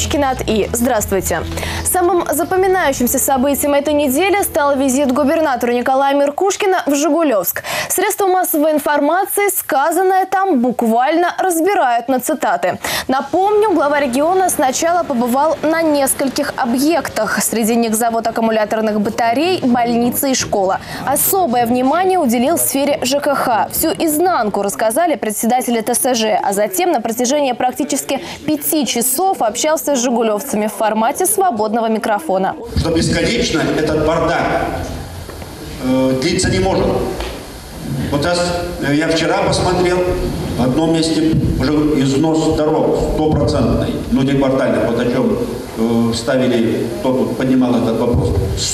точки над «и». Здравствуйте. Самым запоминающимся событием этой недели стал визит губернатора Николая Меркушкина в Жигулевск. Средства массовой информации сказанное там буквально разбирают на цитаты. Напомню, глава региона сначала побывал на нескольких объектах. Среди них завод аккумуляторных батарей, больница и школа. Особое внимание уделил сфере ЖКХ. Всю изнанку рассказали председатели ТСЖ, а затем на протяжении практически 5 часов общался с жигулевцами в формате свободного микрофона. Что бесконечно этот бардак длиться не может. Вот я вчера посмотрел, в одном месте уже износ дорог 100%, внутриквартальных, вот о чем ставили, кто тут поднимал этот вопрос.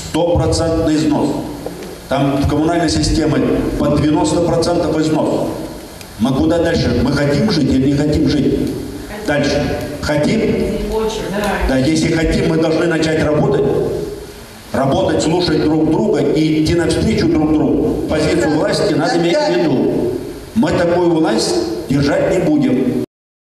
100% износ. Там в коммунальной системе под 90% износ. Мы куда дальше? Мы хотим жить или не хотим жить? Дальше. Хотим? Да, если хотим, мы должны начать работать. Работать, слушать друг друга и идти навстречу друг другу. Позицию власти надо иметь в виду. Мы такую власть держать не будем.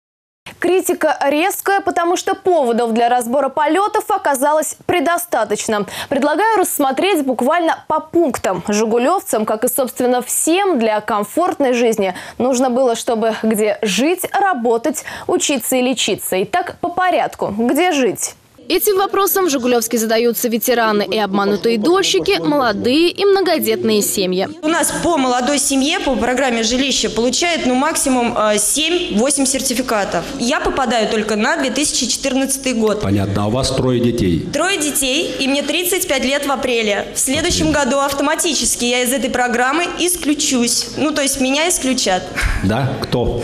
Критика резкая, потому что поводов для разбора полетов оказалось предостаточно. Предлагаю рассмотреть буквально по пунктам. Жигулевцам, как и, собственно, всем для комфортной жизни, нужно было, чтобы где жить, работать, учиться и лечиться. Итак, по порядку. Где жить? Этим вопросом в Жигулевске задаются ветераны и обманутые дольщики, молодые и многодетные семьи. У нас по молодой семье, по программе жилища, получает максимум 7-8 сертификатов. Я попадаю только на 2014 год. Понятно. А у вас 3 детей? 3 детей, и мне 35 лет в апреле. В следующем году автоматически я из этой программы исключусь. То есть меня исключат. Да? Кто?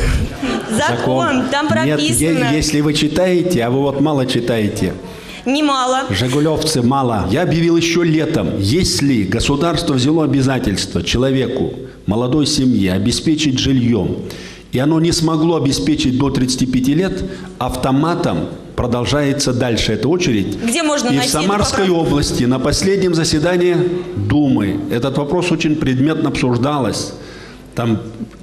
Закон. Там прописано. Нет, если вы читаете, а вы вот мало читаете. Немало. Жигулевцы мало. Я объявил еще летом, если государство взяло обязательство человеку, молодой семье, обеспечить жильем, и оно не смогло обеспечить до 35 лет, автоматом продолжается дальше эта очередь. Где можно и найти? В Самарской области на последнем заседании Думы этот вопрос очень предметно обсуждалось. Там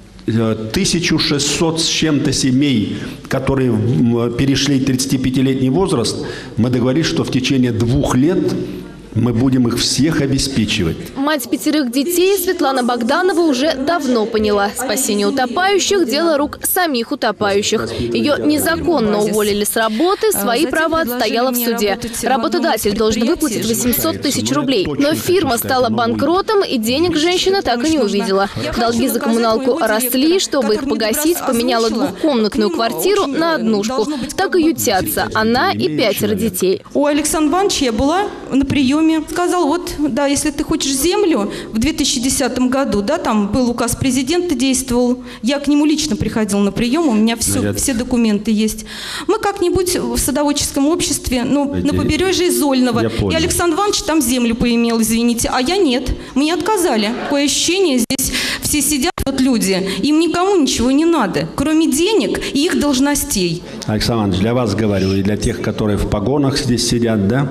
1600 с чем-то семей, которые перешли 35-летний возраст, мы договорились, что в течение 2 лет мы будем их всех обеспечивать. Мать 5 детей Светлана Богданова уже давно поняла. Спасение утопающих – дело рук самих утопающих. Ее незаконно уволили с работы, свои права отстояла в суде. Работодатель должен выплатить 800 тысяч рублей. Но фирма стала банкротом, и денег женщина так и не увидела. Долги за коммуналку росли, чтобы их погасить, поменяла 2-комнатную квартиру на однушку. Так и ютятся она и 5 детей. У Александра Ивановича я была на приеме. Сказал, если ты хочешь землю, в 2010 году, там был указ президента, действовал, я к нему лично приходил на прием, у меня все документы есть. Мы как-нибудь в садоводческом обществе, на побережье Изольного, и Александр Иванович там землю поимел, извините, а я нет, мне отказали. Такое ощущение, здесь все сидят люди, им никому ничего не надо, кроме денег и их должностей. Александр Иванович, для вас говорю, и для тех, которые в погонах здесь сидят, да?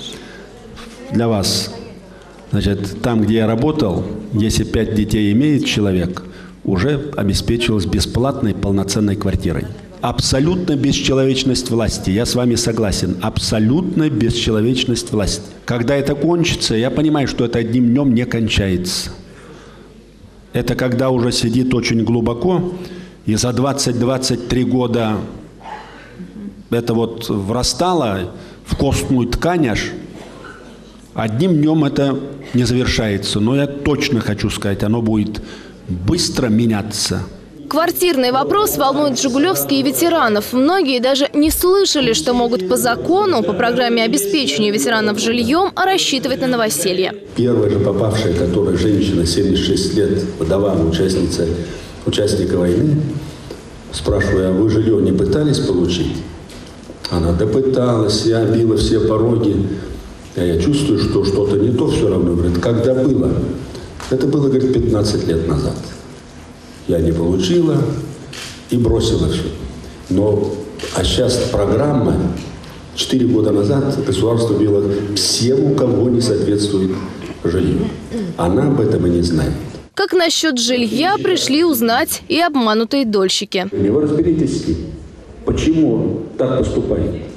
Для вас. Значит, там, где я работал, если 5 детей имеет человек, уже обеспечивалась бесплатной полноценной квартирой. Абсолютно бесчеловечность власти. Я с вами согласен. Абсолютно бесчеловечность власти. Когда это кончится, я понимаю, что это одним днем не кончается. Это когда уже сидит очень глубоко, и за 20-23 года это врастало в костную ткань аж. Одним днем это не завершается, но я точно хочу сказать, оно будет быстро меняться. Квартирный вопрос волнует жигулевские ветеранов. Многие даже не слышали, что могут по закону, по программе обеспечения ветеранов жильем, рассчитывать на новоселье. Первая же попавшая, которая женщина, 76 лет, вдова, участника войны, спрашиваю, а вы жилье не пытались получить? Она допыталась, я била все пороги. Я чувствую, что что-то не то все равно. Говорит, когда было? Это было, говорит, 15 лет назад. Я не получила и бросила все. А сейчас программа, 4 года назад государство ввело всем, у кого не соответствует жилье. Она об этом и не знает. Как насчет жилья пришли узнать и обманутые дольщики. Вы разберитесь с ним, почему так поступает.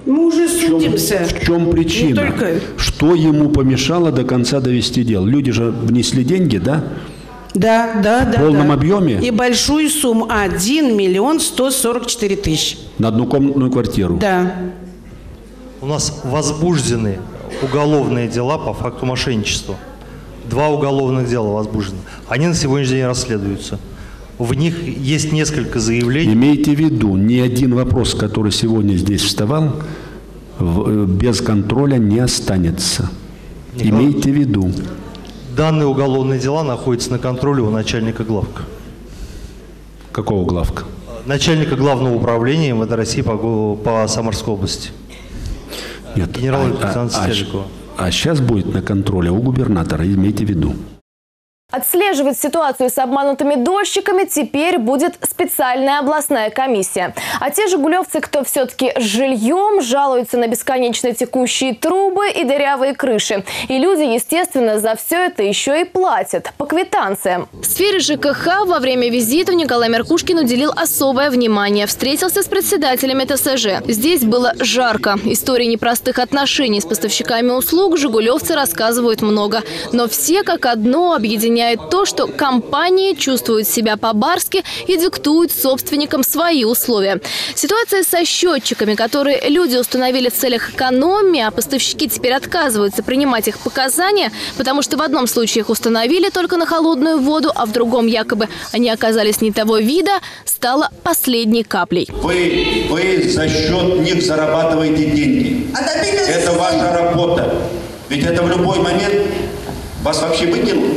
Мы уже судимся. В чем причина? Не только... Что ему помешало до конца довести дело? Люди же внесли деньги, да? Да. В полном объеме? И большую сумму. 1 миллион 144 тысячи. На однокомнатную квартиру? Да. У нас возбуждены уголовные дела по факту мошенничества. 2 уголовных дела возбуждены. Они на сегодняшний день расследуются. В них есть несколько заявлений. Имейте в виду, ни один вопрос, который сегодня здесь вставал, без контроля не останется. Имейте в виду. Данные уголовные дела находятся на контроле у начальника главка. Какого главка? Начальника главного управления МВД России по Самарской области. Нет, Генерал-лейтенант Стельникова. А сейчас будет на контроле у губернатора, имейте в виду. Отслеживать ситуацию с обманутыми дольщиками теперь будет специальная областная комиссия. А те жигулевцы, кто все-таки с жильем, жалуются на бесконечно текущие трубы и дырявые крыши. И люди, естественно, за все это еще и платят по квитанциям. В сфере ЖКХ во время визита Николай Меркушкин уделил особое внимание. Встретился с председателями ТСЖ. Здесь было жарко. Истории непростых отношений с поставщиками услуг жигулевцы рассказывают много. Но все как одно объединяют то, что компании чувствуют себя по-барски и диктуют собственникам свои условия. Ситуация со счетчиками, которые люди установили в целях экономии, а поставщики теперь отказываются принимать их показания, потому что в одном случае их установили только на холодную воду, а в другом якобы они оказались не того вида, стала последней каплей. Вы за счет них зарабатываете деньги. Это ваша работа. Ведь это в любой момент вас вообще выкинут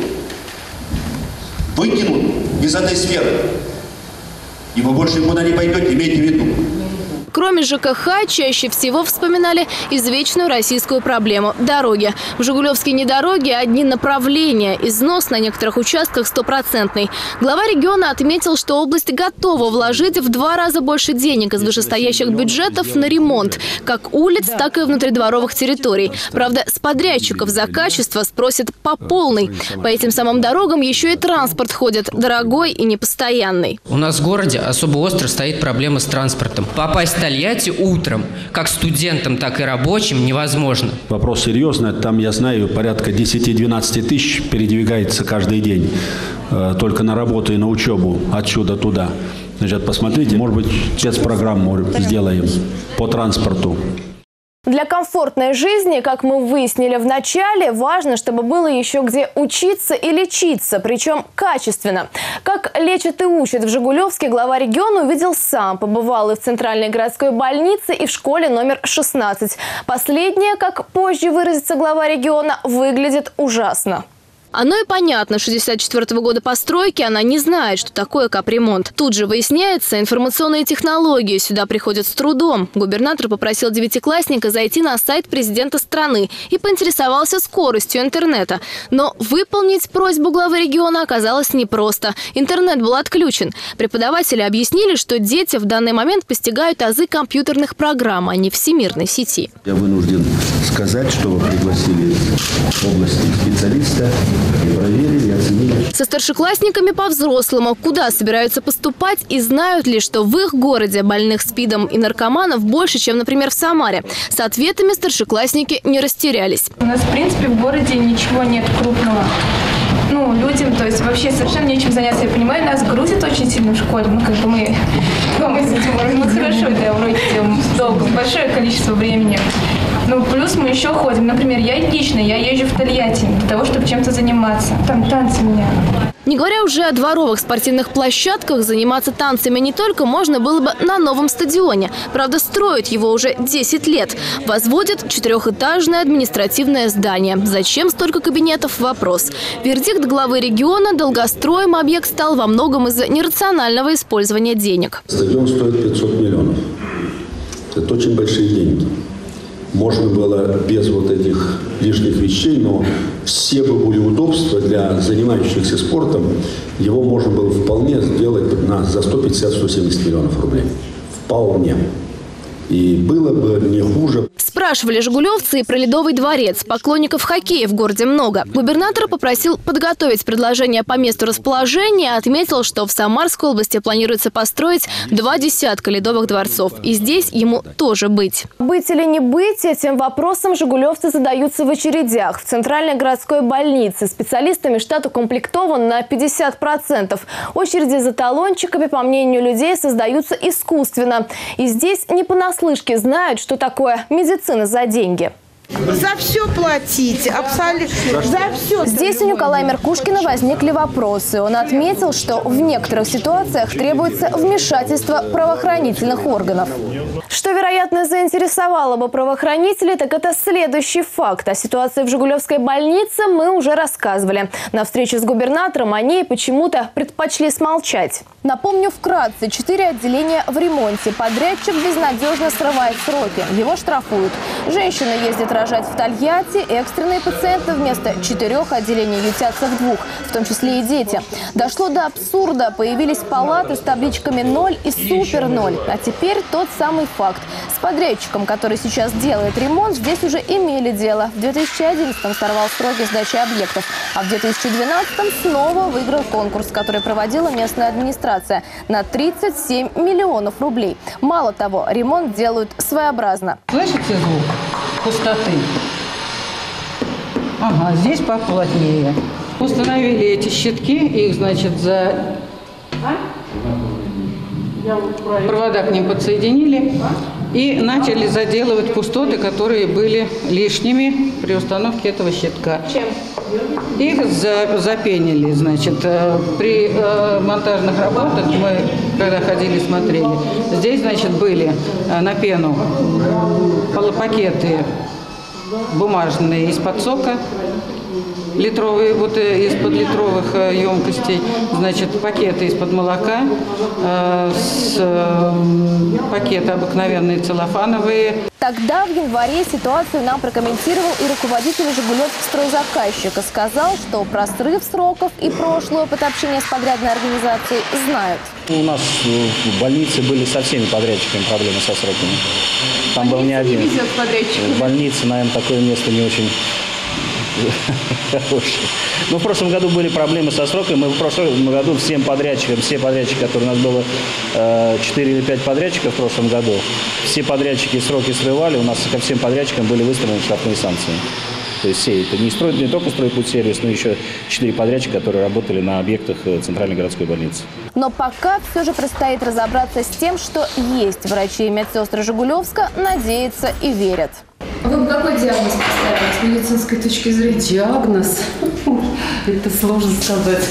из этой сферы. И вы больше никуда не пойдете, имейте в виду. Кроме ЖКХ, чаще всего вспоминали извечную российскую проблему – дороги. В Жигулевске не дороги, а одни направления. Износ на некоторых участках 100%. Глава региона отметил, что область готова вложить в 2 раза больше денег из вышестоящих бюджетов на ремонт как улиц, так и внутридворовых территорий. Правда, с подрядчиков за качество спросят по полной. По этим самым дорогам еще и транспорт ходит дорогой и непостоянный. У нас в городе особо остро стоит проблема с транспортом. Попасть в Тольятти утром, как студентам, так и рабочим, невозможно. Вопрос серьезный. Там, я знаю, порядка 10-12 тысяч передвигается каждый день только на работу и на учебу отсюда туда. Значит, посмотрите, может быть, спецпрограмму сделаем по транспорту. Для комфортной жизни, как мы выяснили в начале, важно, чтобы было еще где учиться и лечиться, причем качественно. Как лечат и учат в Жигулевске, глава региона увидел сам. Побывал и в Центральной городской больнице, и в школе номер 16. Последнее, как позже выразится глава региона, выглядит ужасно. Оно и понятно, 64-го года постройки, она не знает, что такое капремонт. Тут же выясняется, информационные технологии сюда приходят с трудом. Губернатор попросил 9-классника зайти на сайт президента страны и поинтересовался скоростью интернета. Но выполнить просьбу главы региона оказалось непросто. Интернет был отключен. Преподаватели объяснили, что дети в данный момент постигают азы компьютерных программ, а не всемирной сети. Я вынужден сказать, что вы пригласили в области специалиста. И проверили, и оценили. Со старшеклассниками по-взрослому. Куда собираются поступать и знают ли, что в их городе больных СПИДом и наркоманов больше, чем, например, в Самаре? С ответами старшеклассники не растерялись. У нас, в принципе, в городе ничего нет крупного. Людям, то есть вообще совершенно нечем заняться. Я понимаю, нас грузит очень сильно в школе. Мы с этим хорошо, да, уроки делаем долго, большое количество времени. Плюс мы еще ходим. Например, я езжу в Тольятти для того, чтобы чем-то заниматься. Там танцы у меня. Не говоря уже о дворовых спортивных площадках, заниматься танцами не только можно было бы на новом стадионе. Правда, строят его уже 10 лет. Возводят 4-этажное административное здание. Зачем столько кабинетов – вопрос. Вердикт главы региона – долгостроем объект стал во многом из-за нерационального использования денег. Стадион стоит 500 миллионов. Это очень большие деньги. Можно было без вот этих лишних вещей, но все бы были удобства для занимающихся спортом. Его можно было вполне сделать за 150-170 миллионов рублей. Вполне. И было бы не хуже. Спрашивали жигулевцы и про Ледовый дворец. Поклонников хоккея в городе много. Губернатор попросил подготовить предложение по месту расположения. Отметил, что в Самарской области планируется построить 2 десятка ледовых дворцов. И здесь ему тоже быть. Быть или не быть, этим вопросом жигулевцы задаются в очередях. В Центральной городской больнице специалистами штат укомплектован на 50%. Очереди за талончиками, по мнению людей, создаются искусственно. И здесь не понаслышке знают, что такое медицина за деньги. За все платить, абсолютно. За все. Здесь у Николая Меркушкина возникли вопросы. Он отметил, что в некоторых ситуациях требуется вмешательство правоохранительных органов. Что, вероятно, заинтересовало бы правоохранителей, так это следующий факт. О ситуации в Жигулевской больнице мы уже рассказывали. На встрече с губернатором о ней почему-то предпочли смолчать. Напомню вкратце, 4 отделения в ремонте. Подрядчик безнадежно срывает сроки. Его штрафуют. Женщина ездит рожать в Тольятти. Экстренные пациенты вместо 4 отделений ютятся в 2, в том числе и дети. Дошло до абсурда. Появились палаты с табличками 0 и супер 0. А теперь тот самый факт. С подрядчиком, который сейчас делает ремонт, здесь уже имели дело. В 2011-м сорвал сроки сдачи объектов. А в 2012-м снова выиграл конкурс, который проводила местная администрация на 37 миллионов рублей. Мало того, ремонт делают своеобразно. Слышите звук пустоты? Ага, здесь поплотнее. Установили эти щитки, их, значит, за провода к ним подсоединили и начали заделывать пустоты, которые были лишними при установке этого щитка. Чем? Их запенили, значит, при монтажных работах мы, когда ходили, смотрели, здесь, значит, были на пену пакеты бумажные из-под сока, литровые, вот из-под литровых емкостей, значит, пакеты из-под молока, пакеты обыкновенные целлофановые. Тогда в январе ситуацию нам прокомментировал и руководитель Жигулевстройзаказчика. Сказал, что про срыв сроков и прошлый опыт общения с подрядной организацией знают. У нас в больнице были со всеми подрядчиками проблемы со сроками. Там был не один. В больнице, наверное, такое место не очень хорошее. Но в прошлом году были проблемы со сроками. Мы в прошлом году всем подрядчикам, все подрядчики, которые у нас было 4 или 5 подрядчиков в прошлом году, все подрядчики сроки срывали, у нас ко всем подрядчикам были выставлены штрафные санкции. То есть все это не только стройпутсервис, но еще 4 подрядчика, которые работали на объектах Центральной городской больницы. Но пока все же предстоит разобраться с тем, что есть. Врачи и медсестры Жигулевска надеются и верят. Вы бы какой диагноз поставили с медицинской точки зрения? Диагноз? Это сложно сказать.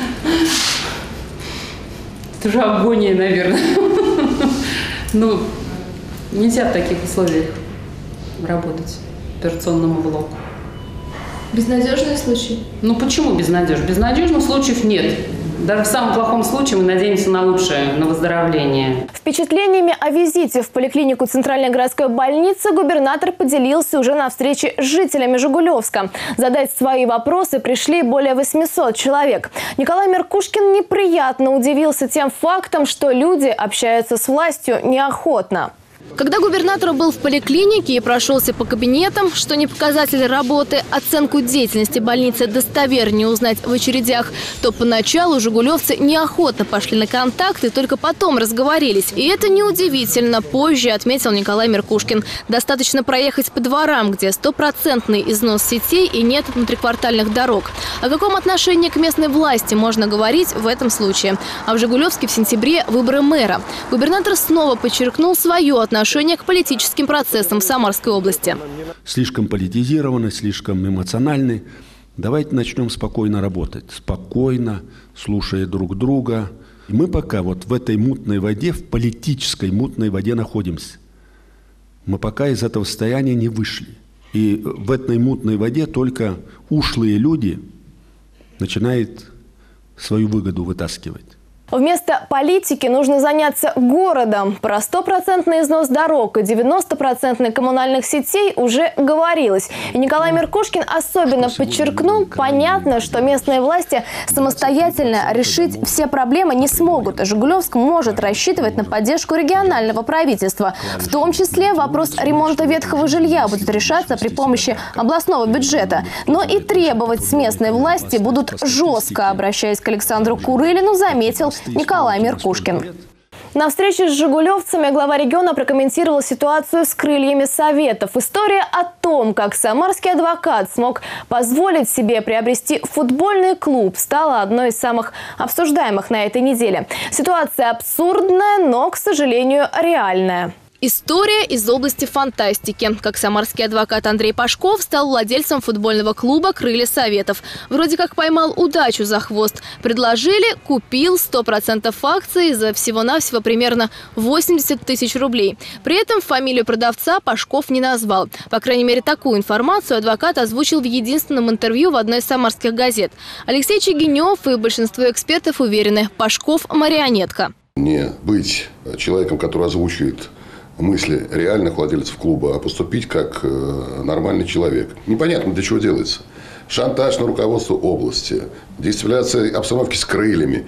Это же агония, наверное. Ну, нельзя в таких условиях работать операционному блоку. Безнадежный случай? Ну, почему безнадежный? Безнадежных случаев нет. Даже в самом плохом случае мы надеемся на лучшее, на выздоровление. Впечатлениями о визите в поликлинику Центральной городской больницы губернатор поделился уже на встрече с жителями Жигулевска. Задать свои вопросы пришли более 800 человек. Николай Меркушкин неприятно удивился тем фактом, что люди общаются с властью неохотно. Когда губернатор был в поликлинике и прошелся по кабинетам, что не показатель работы, оценку деятельности больницы достовернее узнать в очередях, то поначалу жигулевцы неохотно пошли на контакт и только потом разговорились. И это неудивительно, позже отметил Николай Меркушкин. Достаточно проехать по дворам, где 100% износ сетей и нет внутриквартальных дорог. О каком отношении к местной власти можно говорить в этом случае? А в Жигулевске в сентябре выборы мэра. Губернатор снова подчеркнул свое отношение к политическим процессам в Самарской области. Слишком политизированы, слишком эмоциональны. Давайте начнем спокойно работать. Спокойно, слушая друг друга. Мы пока вот в этой мутной воде, в политической мутной воде находимся. Мы пока из этого состояния не вышли. И в этой мутной воде только ушлые люди начинают свою выгоду вытаскивать. Вместо политики нужно заняться городом. Про 100% износ дорог и 90% коммунальных сетей уже говорилось. И Николай Меркушкин особенно подчеркнул, понятно, что местные власти самостоятельно решить все проблемы не смогут. Жигулевск может рассчитывать на поддержку регионального правительства. В том числе вопрос ремонта ветхого жилья будет решаться при помощи областного бюджета. Но и требовать с местной власти будут жестко, обращаясь к Александру Курылину, заметил Николай Меркушкин. На встрече с жигулевцами глава региона прокомментировал ситуацию с крыльями советов. История о том, как самарский адвокат смог позволить себе приобрести футбольный клуб, стала одной из самых обсуждаемых на этой неделе. Ситуация абсурдная, но, к сожалению, реальная. История из области фантастики. Как самарский адвокат Андрей Пашков стал владельцем футбольного клуба «Крылья Советов». Вроде как поймал удачу за хвост. Предложили, купил 100% акций за всего-навсего примерно 80 тысяч рублей. При этом фамилию продавца Пашков не назвал. По крайней мере, такую информацию адвокат озвучил в единственном интервью в одной из самарских газет. Алексей Чигинев и большинство экспертов уверены – Пашков – марионетка. Не быть человеком, который озвучивает мысли реальных владельцев клуба, а поступить как нормальный человек. Непонятно, для чего делается. Шантаж на руководство области, дестабилизация обстановки с крыльями.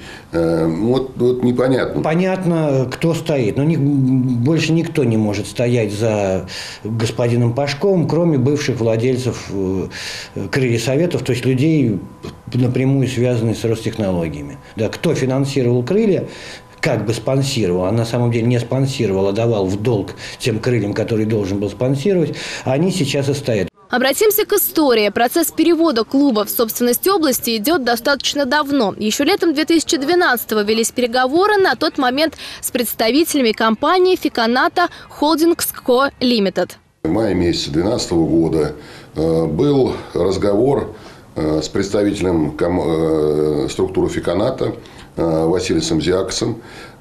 Вот непонятно. Понятно, кто стоит. Но больше никто не может стоять за господином Пашковым, кроме бывших владельцев «Крылья Советов», то есть людей, напрямую связанных с Ростехнологиями. Да, кто финансировал «Крылья», как бы спонсировал, а на самом деле не спонсировал, а давал в долг тем крыльям, которые должен был спонсировать, они сейчас и стоят. Обратимся к истории. Процесс перевода клуба в собственность области идет достаточно давно. Еще летом 2012-го велись переговоры на тот момент с представителями компании «Фиконата Холдингс Ко Лимитед». В мае месяце 2012 года был разговор с представителем структуры «Фиконата» Василием Зиаксом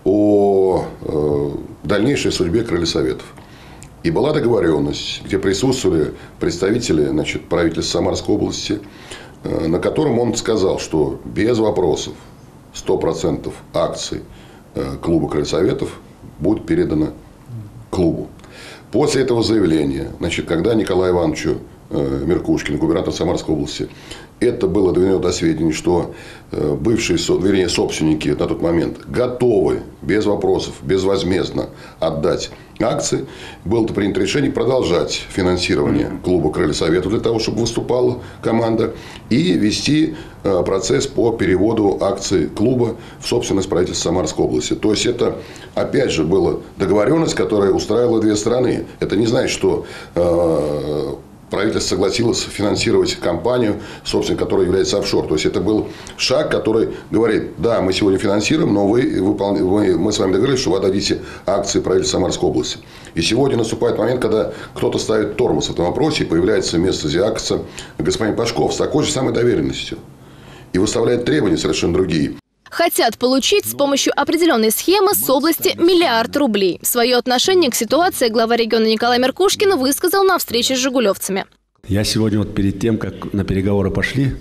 о дальнейшей судьбе «Крылья Советов». И была договоренность, где присутствовали представители правительства Самарской области, на котором он сказал, что без вопросов 100% акций клуба «Крылья Советов» будет передано клубу. После этого заявления, когда Николаю Ивановичу Меркушкину, губернатор Самарской области, это было доведено до сведения, что бывшие, собственники на тот момент готовы без вопросов, безвозмездно отдать акции, было принято решение продолжать финансирование клуба «Крылья Советов» для того, чтобы выступала команда, и вести процесс по переводу акций клуба в собственность правительства Самарской области. То есть это, опять же, была договоренность, которая устраивала две стороны. Это не значит, что правительство согласилось финансировать компанию, собственно, которая является офшор. То есть это был шаг, который говорит: да, мы сегодня финансируем, но мы с вами договорились, что вы отдадите акции правительства Самарской области. И сегодня наступает момент, когда кто-то ставит тормоз в этом вопросе, и появляется вместо Зиакса господин Пашков с такой же самой доверенностью. И выставляет требования совершенно другие. Хотят получить с помощью определенной схемы с области миллиард рублей. Свое отношение к ситуации глава региона Николай Меркушкин высказал на встрече с жигулевцами. Я сегодня перед тем, как на переговоры пошли,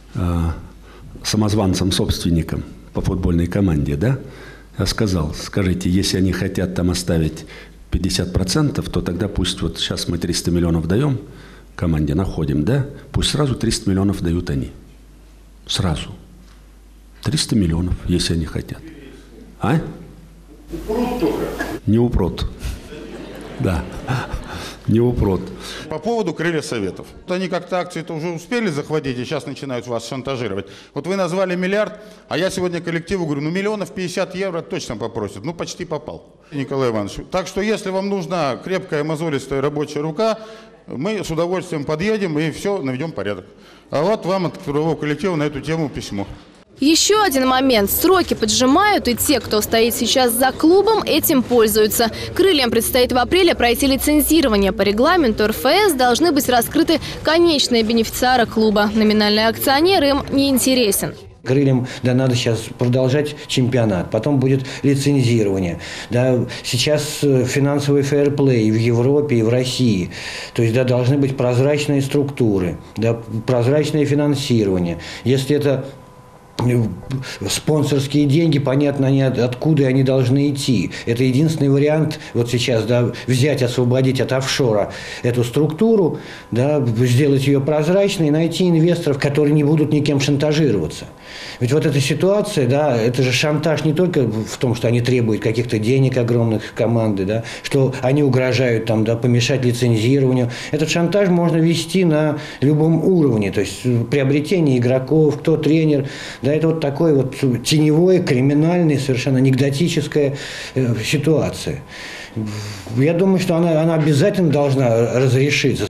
самозванцам-собственникам по футбольной команде, да, я сказал: скажите, если они хотят там оставить 50%, то тогда пусть вот сейчас мы 300 миллионов даем команде, находим, да, пусть сразу 300 миллионов дают они. Сразу. 300 миллионов, если они хотят. А? Упрут только. Не упрут. Да. Не упрут. По поводу «Крылья Советов». Вот они как-то акции-то уже успели захватить, и сейчас начинают вас шантажировать. Вот вы назвали миллиард, а я сегодня коллективу говорю, миллионов 50 евро точно попросят. Почти попал, Николай Иванович. Так что, если вам нужна крепкая, мозолистая рабочая рука, мы с удовольствием подъедем и все наведем порядок. А вот вам от трудового коллектива на эту тему письмо. Еще один момент. Сроки поджимают, и те, кто стоит сейчас за клубом, этим пользуются. Крыльям предстоит в апреле пройти лицензирование. По регламенту РФС должны быть раскрыты конечные бенефициары клуба. Номинальный акционер им не интересен. Крыльям, да, надо сейчас продолжать чемпионат, потом будет лицензирование. Да, сейчас финансовый фейерплей в Европе и в России. То есть, да, должны быть прозрачные структуры, да, прозрачное финансирование. Если это спонсорские деньги, понятно, откуда они должны идти. Это единственный вариант вот сейчас, да, взять, освободить от офшора эту структуру, да, сделать ее прозрачной и найти инвесторов, которые не будут никем шантажироваться. Ведь вот эта ситуация, да, это же шантаж не только в том, что они требуют каких-то денег огромных команды, да, что они угрожают там, да, помешать лицензированию. Этот шантаж можно вести на любом уровне, то есть приобретение игроков, кто тренер, да, это вот такое вот теневое, криминальное, совершенно анекдотическая ситуация. Я думаю, что она обязательно должна разрешиться.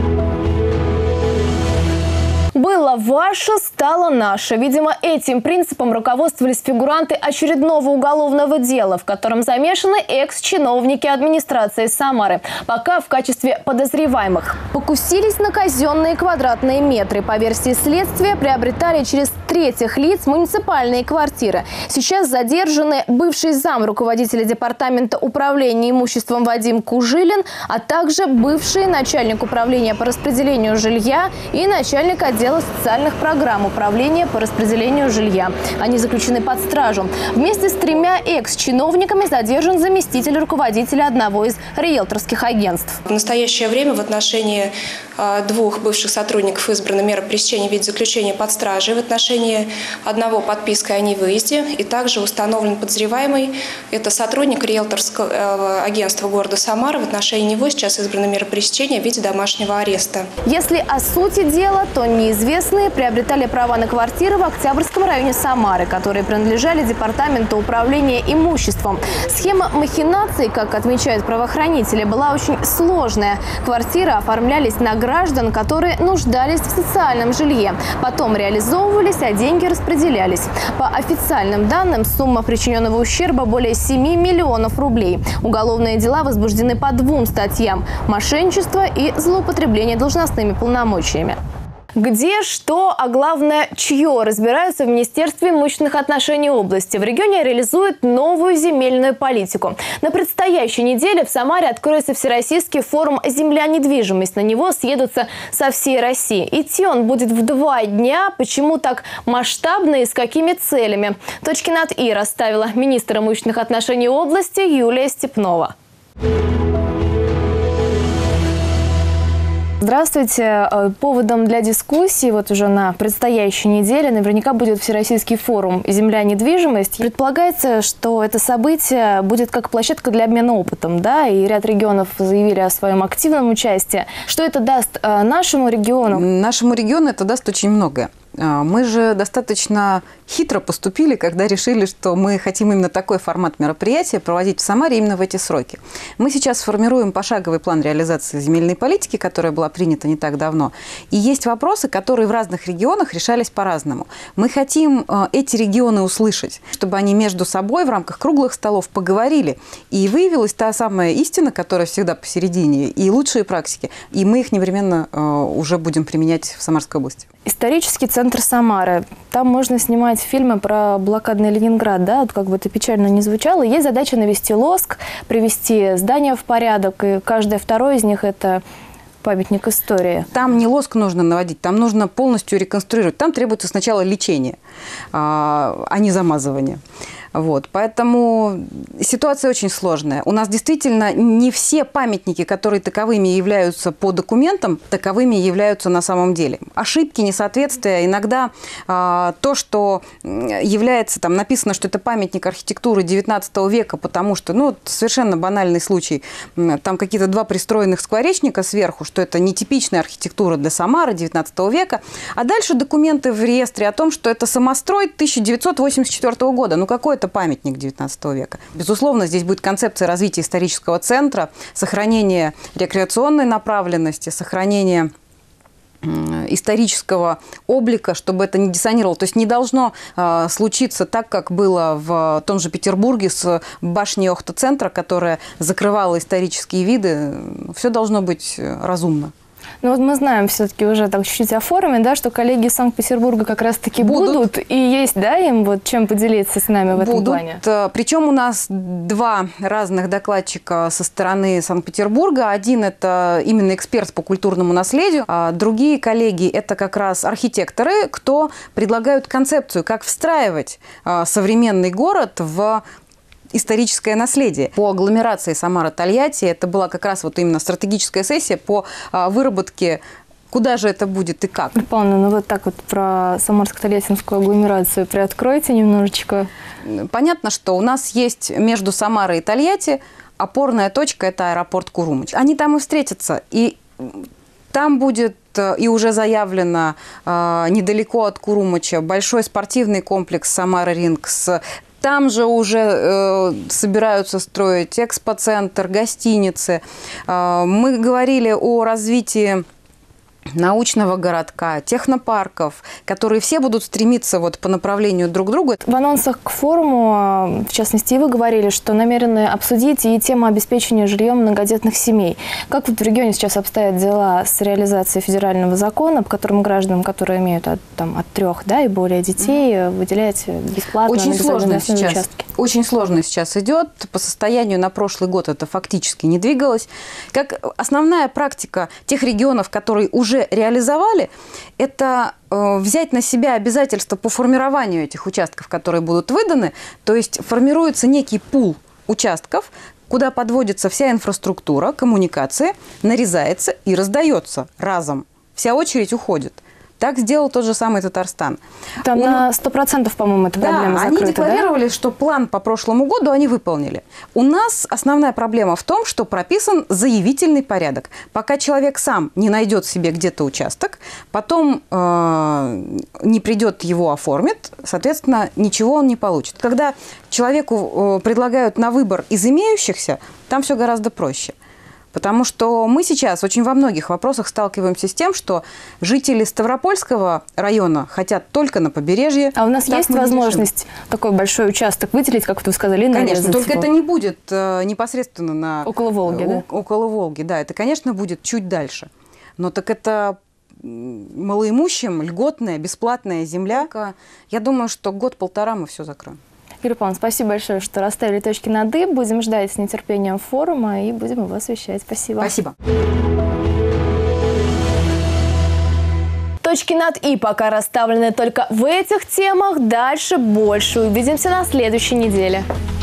Было ваше, стало наше. Видимо, этим принципом руководствовались фигуранты очередного уголовного дела, в котором замешаны экс-чиновники администрации Самары, пока в качестве подозреваемых. Покусились на казенные квадратные метры. По версии следствия, приобретали через третьих лиц муниципальные квартиры. Сейчас задержаны бывший зам руководителя департамента управления имуществом Вадим Кужилин, а также бывший начальник управления по распределению жилья и начальник отдела социальных программ управления по распределению жилья. Они заключены под стражу. Вместе с 3 экс-чиновниками задержан заместитель руководителя одного из риэлторских агентств. В настоящее время в отношении 2 бывших сотрудников избрана мера пресечения в виде заключения под стражей, в отношении 1 подпиской о невыезде, и также установлен подозреваемый. Это сотрудник риэлторского агентства города Самара. В отношении него сейчас избрана мера пресечения в виде домашнего ареста. Если о сути дела, то неизвестные приобретали права на квартиры в Октябрьском районе Самары, которые принадлежали департаменту управления имуществом. Схема махинаций, как отмечают правоохранители, была очень сложная. Квартиры оформлялись на граждан, которые нуждались в социальном жилье. Потом реализовывались, а деньги распределялись. По официальным данным, сумма причиненного ущерба более 7 миллионов рублей. Уголовные дела возбуждены по 2 статьям – мошенничество и злоупотребление должностными полномочиями. Где, что, а главное, чье, разбираются в Министерстве имущественных отношений области. В регионе реализуют новую земельную политику. На предстоящей неделе в Самаре откроется Всероссийский форум «Земля-недвижимость». На него съедутся со всей России. Идти он будет в 2 дня. Почему так масштабно и с какими целями? Точки над «и» расставила министр имущественных отношений области Юлия Степнова. Здравствуйте. Поводом для дискуссии вот уже на предстоящей неделе наверняка будет Всероссийский форум «Земля-недвижимость». Предполагается, что это событие будет как площадка для обмена опытом, да, и ряд регионов заявили о своем активном участии. Что это даст нашему региону? Нашему региону это даст очень многое. Мы же достаточно хитро поступили, когда решили, что мы хотим именно такой формат мероприятия проводить в Самаре именно в эти сроки. Мы сейчас формируем пошаговый план реализации земельной политики, которая была принята не так давно. И есть вопросы, которые в разных регионах решались по-разному. Мы хотим эти регионы услышать, чтобы они между собой в рамках круглых столов поговорили. И выявилась та самая истина, которая всегда посередине, и лучшие практики. И мы их непременно уже будем применять в Самарской области. Исторический центр Самары. Там можно снимать фильмы про блокадный Ленинград, да, вот как бы это печально не звучало. Есть задача навести лоск, привести здания в порядок, и каждое второе из них – это памятник истории. Там не лоск нужно наводить, там нужно полностью реконструировать. Там требуется сначала лечение, а не замазывание. Вот, поэтому ситуация очень сложная. У нас действительно не все памятники, которые таковыми являются по документам, таковыми являются на самом деле. Ошибки, несоответствия. Иногда то, что является, там написано, что это памятник архитектуры 19 века, потому что, ну, совершенно банальный случай, там какие-то 2 пристроенных скворечника сверху, что это нетипичная архитектура для Самары 19 века. А дальше документы в реестре о том, что это самострой 1984 года. Ну, какой это памятник 19 века. Безусловно, здесь будет концепция развития исторического центра, сохранение рекреационной направленности, сохранение исторического облика, чтобы это не диссонировало. То есть не должно случиться так, как было в том же Петербурге с башней Охта-центра, которая закрывала исторические виды. Все должно быть разумно. Ну вот мы знаем все-таки уже так чуть-чуть о форуме, да, что коллеги из Санкт-Петербурга как раз-таки будут. И есть, да, им вот чем поделиться с нами в этом плане? Причем у нас два разных докладчика со стороны Санкт-Петербурга. Один – это именно эксперт по культурному наследию, а другие коллеги – это как раз архитекторы, кто предлагают концепцию, как встраивать современный город в историческое наследие. По агломерации Самара-Тольятти это была как раз вот именно стратегическая сессия по выработке, куда же это будет и как. Павловна, ну вот так вот про Самарско-Тольяттинскую агломерацию приоткройте немножечко. Понятно, что у нас есть между Самарой и Тольятти опорная точка – это аэропорт Курумыч. Они там и встретятся, и там будет и уже заявлено недалеко от Курумыча большой спортивный комплекс «Самара-Рингс». Там же уже собираются строить экспоцентр, гостиницы. Мы говорили о развитии научного городка, технопарков, которые все будут стремиться вот по направлению друг к другу. В анонсах к форуму, в частности, и вы говорили, что намерены обсудить и тему обеспечения жильем многодетных семей. Как вот в регионе сейчас обстоят дела с реализацией федерального закона, по которому гражданам, которые имеют от 3, да, и более детей, выделять бесплатно очень на сложно сейчас, участки? Очень сложно сейчас идет. По состоянию на прошлый год это фактически не двигалось. Как основная практика тех регионов, которые уже реализовали, это взять на себя обязательства по формированию этих участков, которые будут выданы. То есть формируется некий пул участков, куда подводится вся инфраструктура, коммуникации, нарезается и раздается разом. Вся очередь уходит. Так сделал тот же самый Татарстан. Там на 100%, по-моему, эта проблема закрыта, они декларировали, что план по прошлому году они выполнили. У нас основная проблема в том, что прописан заявительный порядок. Пока человек сам не найдет себе где-то участок, потом не придет, его оформит, соответственно, ничего он не получит. Когда человеку предлагают на выбор из имеющихся, там все гораздо проще. Потому что мы сейчас очень во многих вопросах сталкиваемся с тем, что жители Ставропольского района хотят только на побережье. А у нас есть возможность такой большой участок выделить, как вы сказали, и нарезать? Конечно, только это не будет непосредственно около Волги, да? Около Волги, да. Это, конечно, будет чуть дальше. Но так это малоимущим, льготная, бесплатная земля. Я думаю, что год-полтора мы все закроем. Юрий Павлович, спасибо большое, что расставили точки над «и». Будем ждать с нетерпением форума и будем его освещать. Спасибо. Спасибо. Точки над «и» пока расставлены только в этих темах. Дальше больше. Увидимся на следующей неделе.